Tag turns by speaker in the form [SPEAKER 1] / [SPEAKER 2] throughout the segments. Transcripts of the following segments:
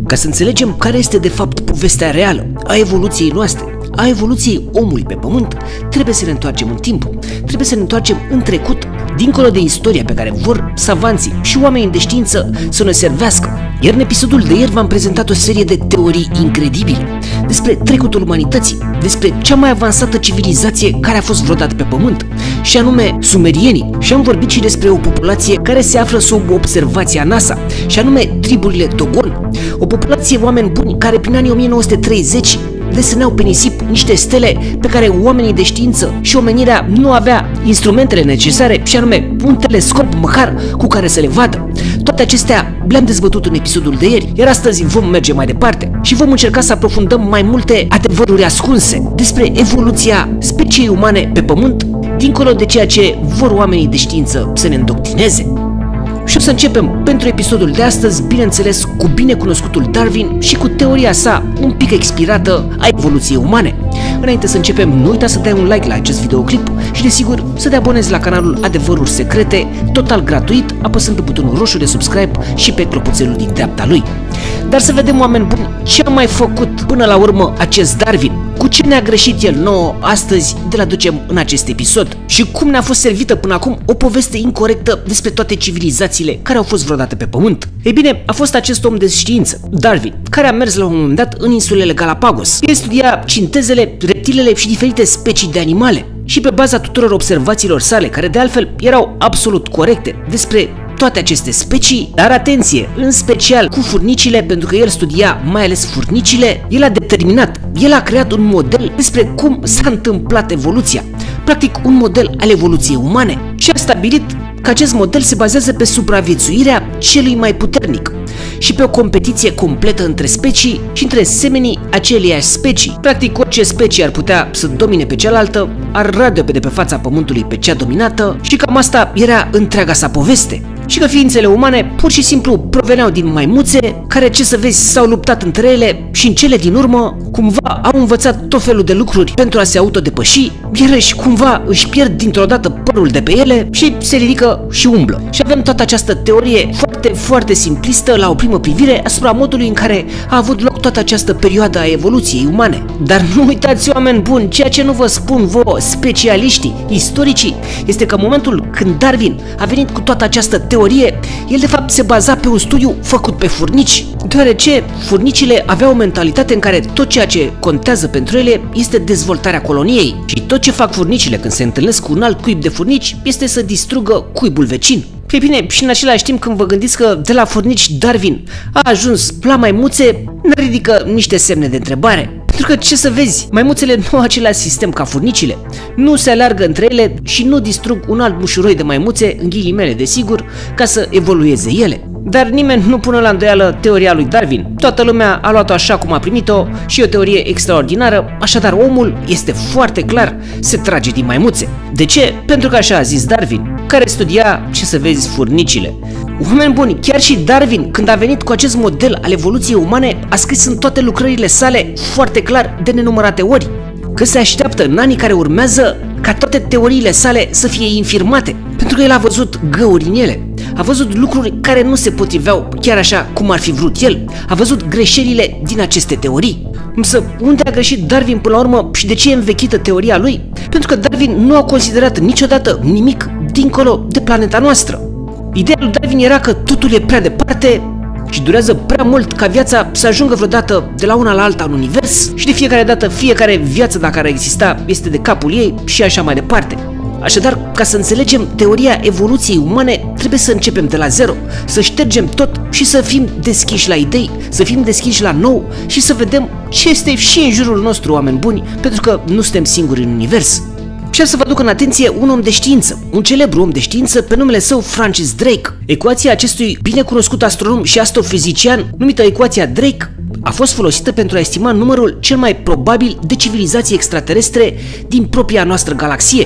[SPEAKER 1] Ca să înțelegem care este de fapt povestea reală a evoluției noastre, a evoluției omului pe pământ, trebuie să ne întoarcem în timp, trebuie să ne întoarcem în trecut, dincolo de istoria pe care vor savanții și oamenii de știință să ne servească. Iar în episodul de ieri v-am prezentat o serie de teorii incredibile despre trecutul umanității, despre cea mai avansată civilizație care a fost vreodată pe pământ, și anume sumerienii, și am vorbit și despre o populație care se află sub observația NASA, și anume triburile Dogon, o populație oameni buni care prin anii 1930 deseneau pe nisip niște stele pe care oamenii de știință și omenirea nu avea instrumentele necesare, și anume un telescop măcar cu care să le vadă. Toate acestea le-am dezbătut în episodul de ieri, iar astăzi vom merge mai departe și vom încerca să aprofundăm mai multe adevăruri ascunse despre evoluția speciei umane pe pământ, dincolo de ceea ce vor oamenii de știință să ne îndoctrineze. Și o să începem pentru episodul de astăzi, bineînțeles, cu binecunoscutul Darwin și cu teoria sa un pic expirată a evoluției umane. Înainte să începem, nu uita să dai un like la acest videoclip și, desigur, să te abonezi la canalul Adevăruri Secrete, total gratuit, apăsând pe butonul roșu de subscribe și pe clopoțelul din dreapta lui. Dar să vedem, oameni buni, ce a mai făcut până la urmă acest Darwin, cu ce ne-a greșit el nouă astăzi de la ducem în acest episod și cum ne-a fost servită până acum o poveste incorrectă despre toate civilizațiile care au fost vreodată pe pământ. Ei bine, a fost acest om de știință, Darwin, care a mers la un moment dat în insulele Galapagos. El studia cintezele, reptilele și diferite specii de animale și pe baza tuturor observațiilor sale, care de altfel erau absolut corecte despre toate aceste specii, dar atenție, în special cu furnicile, pentru că el studia mai ales furnicile, el a determinat, el a creat un model despre cum s-a întâmplat evoluția, practic un model al evoluției umane, și a stabilit că acest model se bazează pe supraviețuirea celui mai puternic și pe o competiție completă între specii și între semenii aceleiași specii. Practic, orice specie ar putea să domine pe cealaltă, ar rade de pe fața pământului pe cea dominată, și cam asta era întreaga sa poveste. Și că ființele umane pur și simplu proveneau din maimuțe, care, ce să vezi, s-au luptat între ele și în cele din urmă cumva au învățat tot felul de lucruri pentru a se autodepăși, iar și cumva își pierd dintr-o dată părul de pe ele și se ridică și umblă. Și avem toată această teorie foarte simplistă la o primă privire asupra modului în care a avut loc toată această perioadă a evoluției umane. Dar nu uitați, oameni buni, ceea ce nu vă spun vouă specialiștii, istoricii, este că în momentul când Darwin a venit cu toată această teorie, el de fapt se baza pe un studiu făcut pe furnici, deoarece furnicile aveau o mentalitate în care tot ceea ce contează pentru ele este dezvoltarea coloniei și tot ce fac furnicile când se întâlnesc cu un alt cuib de furnici este să distrugă cuibul vecin. Păi bine, și în același timp, când vă gândiți că de la furnici Darwin a ajuns la maimuțe, ne ridică niște semne de întrebare. Pentru că, ce să vezi, maimuțele nu au același sistem ca furnicile, nu se aleargă între ele și nu distrug un alt mușuroi de maimuțe, în ghilimele desigur, ca să evolueze ele. Dar nimeni nu pune la îndoială teoria lui Darwin. Toată lumea a luat-o așa cum a primit-o și e o teorie extraordinară, așadar omul este foarte clar, se trage din maimuțe. De ce? Pentru că așa a zis Darwin, care studia, ce să vezi, furnicile. Oameni buni, chiar și Darwin, când a venit cu acest model al evoluției umane, a scris în toate lucrările sale foarte clar de nenumărate ori că se așteaptă în anii care urmează ca toate teoriile sale să fie infirmate, pentru că el a văzut găuri în ele, a văzut lucruri care nu se potriveau chiar așa cum ar fi vrut el, a văzut greșelile din aceste teorii. Însă, unde a greșit Darwin până la urmă și de ce e învechită teoria lui? Pentru că Darwin nu a considerat niciodată nimic dincolo de planeta noastră. Ideea lui Darwin era că totul e prea departe și durează prea mult ca viața să ajungă vreodată de la una la alta în univers și de fiecare dată fiecare viață, dacă ar exista, este de capul ei și așa mai departe. Așadar, ca să înțelegem teoria evoluției umane, trebuie să începem de la zero, să ștergem tot și să fim deschiși la idei, să fim deschiși la nou și să vedem ce este și în jurul nostru, oameni buni, pentru că nu suntem singuri în univers. Și să vă aduc în atenție un om de știință, un celebru om de știință pe numele său Francis Drake. Ecuația acestui binecunoscut astronom și astrofizician, numită ecuația Drake, a fost folosită pentru a estima numărul cel mai probabil de civilizații extraterestre din propria noastră galaxie.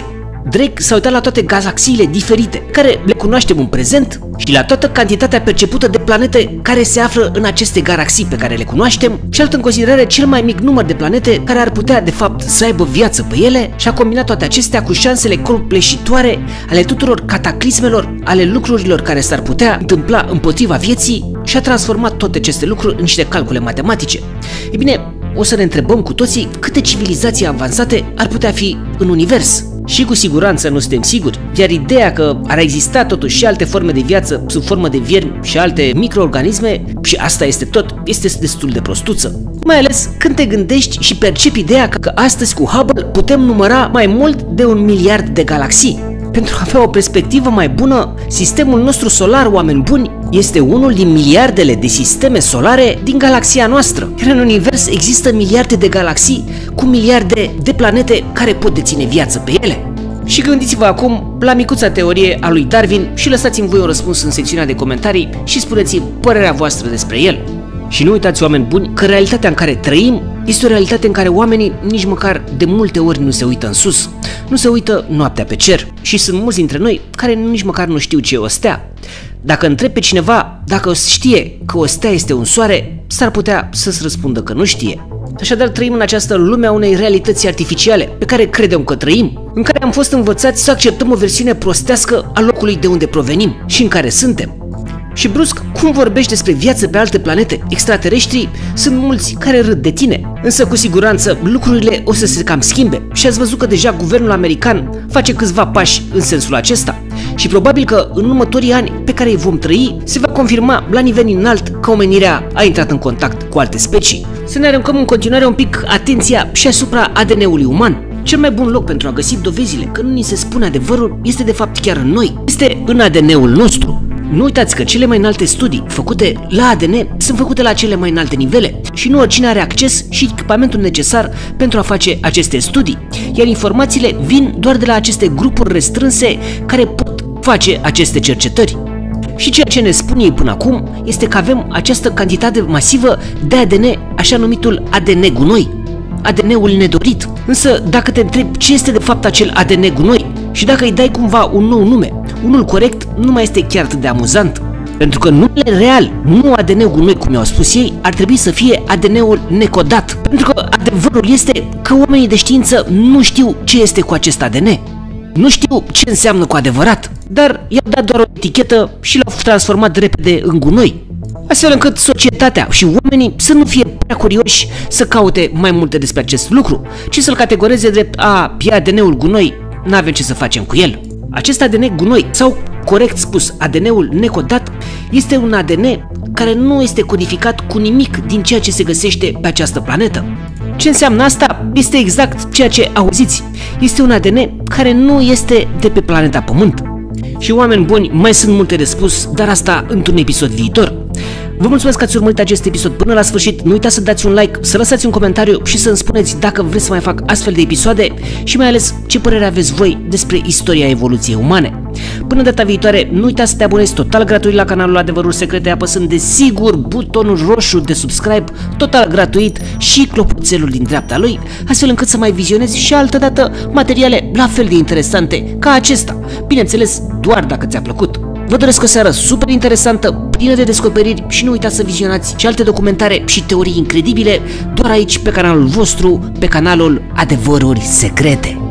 [SPEAKER 1] Drake s-a uitat la toate galaxiile diferite care le cunoaștem în prezent și la toată cantitatea percepută de planete care se află în aceste galaxii pe care le cunoaștem și a luat în considerare cel mai mic număr de planete care ar putea de fapt să aibă viață pe ele și a combinat toate acestea cu șansele copleșitoare ale tuturor cataclismelor, ale lucrurilor care s-ar putea întâmpla împotriva vieții și a transformat toate aceste lucruri în niște calcule matematice. E bine, o să ne întrebăm cu toții câte civilizații avansate ar putea fi în univers. Și cu siguranță nu suntem siguri, iar ideea că ar exista totuși și alte forme de viață sub formă de viermi și alte microorganisme, și asta este tot, este destul de prostuță. Mai ales când te gândești și percepi ideea că astăzi cu Hubble putem număra mai mult de 1 miliard de galaxii. Pentru a avea o perspectivă mai bună, sistemul nostru solar, oameni buni, este unul din miliardele de sisteme solare din galaxia noastră. Iar în univers există miliarde de galaxii cu miliarde de planete care pot deține viață pe ele. Și gândiți-vă acum la micuța teorie a lui Darwin și lăsați-mi voi un răspuns în secțiunea de comentarii și spuneți-mi părerea voastră despre el. Și nu uitați, oameni buni, că realitatea în care trăim este o realitate în care oamenii nici măcar de multe ori nu se uită în sus, nu se uită noaptea pe cer și sunt mulți dintre noi care nici măcar nu știu ce e o stea. Dacă întrebi pe cineva dacă știe că o stea este un soare, s-ar putea să-ți răspundă că nu știe. Așadar trăim în această lume a unei realități artificiale pe care credem că trăim, în care am fost învățați să acceptăm o versiune prostească a locului de unde provenim și în care suntem. Și brusc, cum vorbești despre viață pe alte planete, extraterestri, sunt mulți care râd de tine. Însă cu siguranță lucrurile o să se cam schimbe și ați văzut că deja guvernul american face câțiva pași în sensul acesta. Și probabil că în următorii ani pe care îi vom trăi se va confirma la nivel înalt că omenirea a intrat în contact cu alte specii. Să ne aruncăm în continuare un pic atenția și asupra ADN-ului uman. Cel mai bun loc pentru a găsi dovezile că nu ni se spune adevărul este de fapt chiar în noi, este în ADN-ul nostru. Nu uitați că cele mai înalte studii făcute la ADN sunt făcute la cele mai înalte nivele și nu oricine are acces și echipamentul necesar pentru a face aceste studii, iar informațiile vin doar de la aceste grupuri restrânse care pot face aceste cercetări. Și ceea ce ne spun ei până acum este că avem această cantitate masivă de ADN, așa numitul ADN gunoi, ADN-ul nedorit. Însă dacă te întrebi ce este de fapt acel ADN gunoi și dacă îi dai cumva un nou nume, unul corect nu mai este chiar atât de amuzant. Pentru că numele real, nu ADN gunoi cum i-au spus ei, ar trebui să fie ADN-ul necodat. Pentru că adevărul este că oamenii de știință nu știu ce este cu acest ADN. Nu știu ce înseamnă cu adevărat, dar i-au dat doar o etichetă și l-au transformat repede în gunoi. Astfel încât societatea și oamenii să nu fie prea curioși să caute mai multe despre acest lucru, ci să-l categoreze drept e ADN-ul gunoi, n-avem ce să facem cu el. Acest ADN gunoi, sau corect spus ADN-ul necodat, este un ADN care nu este codificat cu nimic din ceea ce se găsește pe această planetă. Ce înseamnă asta? Este exact ceea ce auziți. Este un ADN care nu este de pe planeta Pământ. Și oameni buni, mai sunt multe de spus, dar asta într-un episod viitor. Vă mulțumesc că ați urmărit acest episod până la sfârșit, nu uitați să dați un like, să lăsați un comentariu și să îmi spuneți dacă vreți să mai fac astfel de episoade și mai ales ce părere aveți voi despre istoria evoluției umane. Până data viitoare, nu uitați să te abonezi total gratuit la canalul Adevăruri Secrete, apăsând desigur butonul roșu de subscribe, total gratuit, și clopoțelul din dreapta lui, astfel încât să mai vizionezi și altădată materiale la fel de interesante ca acesta, bineînțeles doar dacă ți-a plăcut. Vă doresc o seară super interesantă, plină de descoperiri și nu uitați să vizionați și alte documentare și teorii incredibile doar aici pe canalul vostru, pe canalul Adevăruri Secrete.